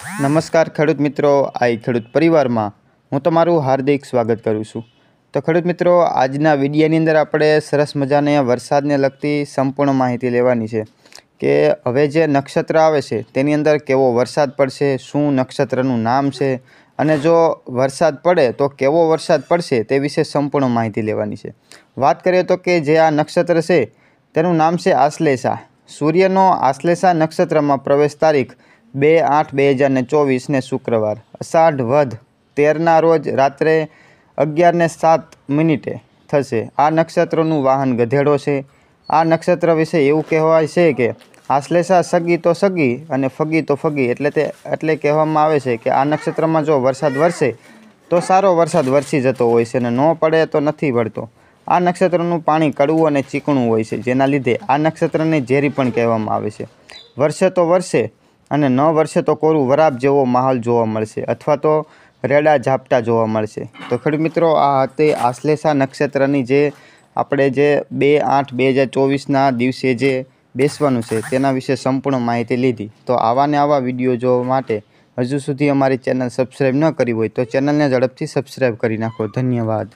નમસ્કાર ખેડૂત મિત્રો, આઈ ખેડૂત પરિવારમાં હું તમારું હાર્દિક સ્વાગત કરું છું। તો ખેડૂત મિત્રો, આજના વિડીયોની અંદર આપણે સરસ મજાને વરસાદને લગતી સંપૂર્ણ માહિતી લેવાની છે કે હવે જે નક્ષત્ર આવે છે તેની અંદર કેવો વરસાદ પડશે, શું નક્ષત્રનું નામ છે અને જો વરસાદ પડે તો કેવો વરસાદ પડશે તે વિશે સંપૂર્ણ માહિતી લેવાની છે। વાત કરીએ તો કે જે આ નક્ષત્ર છે તેનું નામ છે આશ્લેષા। સૂર્યનો આશ્લેષા નક્ષત્રમાં પ્રવેશ તારીખ 2/8/2024 ને શુક્રવાર અષાઢ વધ 13ના રોજ રાત્રે 11:07 થશે। આ નક્ષત્રનું વાહન ગધેડો છે। આ નક્ષત્ર વિશે એવું કહેવાય છે કે આશ્લેષા સગી તો સગી અને ફગી તો ફગી, એટલે કહેવામાં આવે છે કે આ નક્ષત્રમાં જો વરસાદ વરસે તો સારો વરસાદ વરસી જતો હોય છે અને ન પડે તો નથી પડતો। આ નક્ષત્રનું પાણી કડવું અને ચીકણું હોય છે, જેના લીધે આ નક્ષત્રને ઝેરી પણ કહેવામાં આવે છે। વરસે તો વરસે અને ન વરસે તો કોરું વરાપ જેવો માહોલ જોવા મળશે અથવા તો રેડા ઝાપટા જોવા મળશે। તો ખેડૂત મિત્રો, આ હતી આશ્લેષા નક્ષત્રની જે આપણે જે 2/8/2024ના દિવસે જે બેસવાનું છે તેના વિશે સંપૂર્ણ માહિતી લીધી। તો આવા ને આવા વિડીયો જોવા માટે હજુ સુધી અમારી ચેનલ સબસ્ક્રાઈબ ન કરી હોય તો ચેનલને ઝડપથી સબસ્ક્રાઈબ કરી નાખો। ધન્યવાદ।